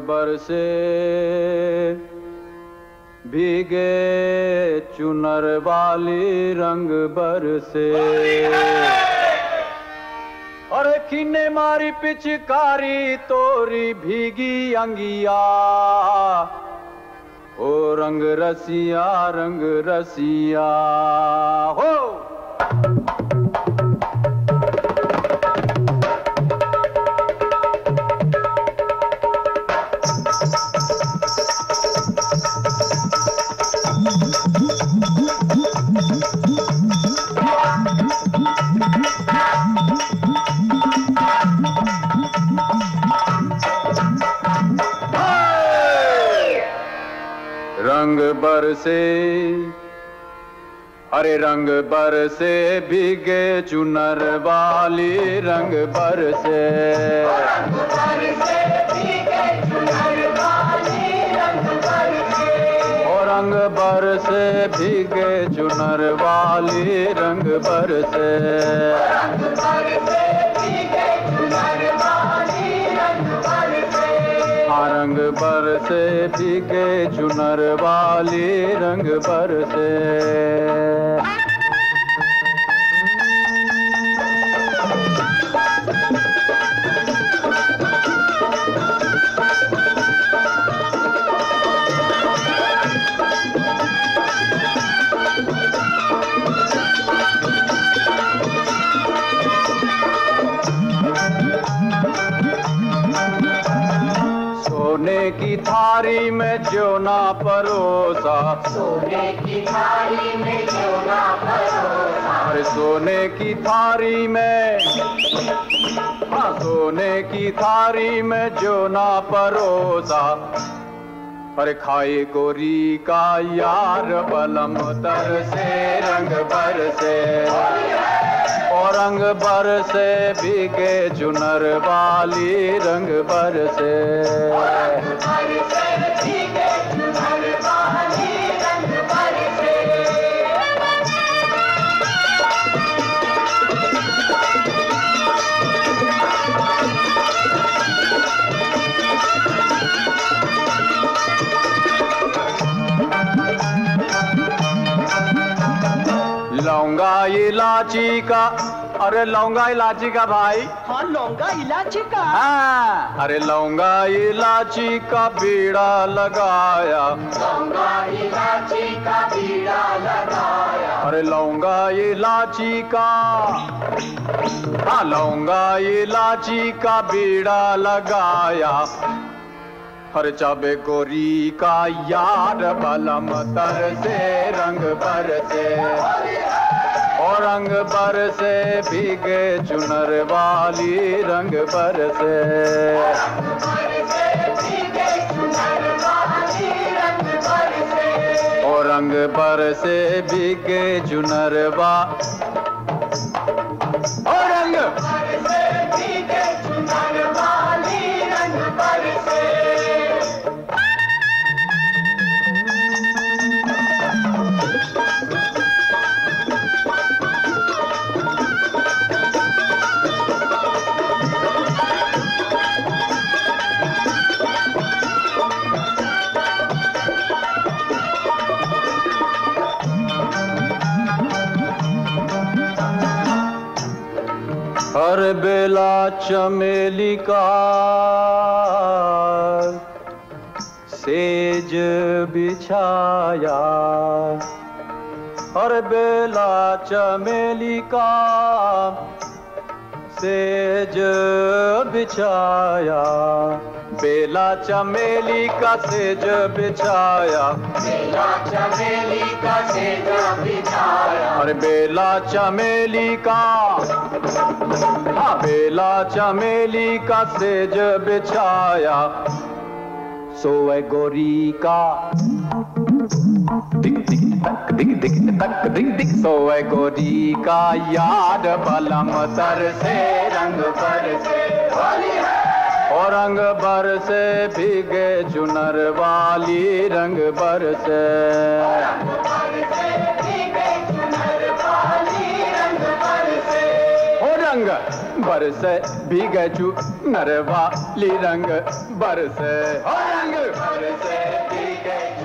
बरसे भीगे चुनर वाली रंग बरसे। अरे किन्ने मारी पिचकारी तोरी भीगी अंगिया, ओ रंग रसिया हो। रंग बरसे, अरे रंग बरसे भीगे चुनर वाली रंग बरसे। रंग बरसे भीगे चुनर वाली रंग बरसे। और रंग बरसे भीगे चुनर वाली रंग बरसे। रंग बरसे भीगे चुनर वाली रंग बरसे। हाँ रंग बरसे भीगे चुनर वाली रंग बरसे। सोने की थारी में ज्योना परोसा, सोने की थाली में ज्योना परोसा। अरे सोने की थारी में, हाँ सोने की थारी में ज्योना परोसा। अरे खाए गोरी का यार बलम तर से रंग बरसे। और रंग बरसे भीगे चुनर वाली रंग बरसे। रंग बरसे भीगे चुनर वाली रंग बरसे। लौंगा इलाची का, अरे लौंगा इलाची का भाई। हाँ लौंगा इलायची का। हाँ अरे लौंगा इलाची का बीड़ा लगाया। लौंगा इलायची का बीड़ा लगाया। अरे लौंगा इलाची का, हाँ लौंगा इलाची का बीड़ा लगाया। हर चाबे गोरी का यार बलम तर से रंग बरसे। और रंग बरसे भीगे चुनर वाली रंग बरसे। रंग बरसे भीगे चुनर वाली रंग बरसे। और रंग बरसे भीगे चुनर वा, और रंग बरसे भीगे चुनर वाली रंग बरसे। हर बेला चमेली का सेज बिछाया। हर बेला चमेली का सेज बिछाया। बेला चमेली का सेज बिछाया। बेला चमेली का सेज बिछाया। अरे बेला चमेली का, हाँ बेला चमेली का सेज बिछाया। सोए गोरी का दिक दिक तक दिक दिक तक दिक दिक। सोए गोरी का याद बलम तर से रंग बरसे। और रंग बरसे भीगे चुनर वाली रंग बरसे। रंग बरसे भीगे चुनर वाली रंग बरसे। और रंग बरसे भीगे चू नरवाली रंग बरसे, रंग बरसे भीगे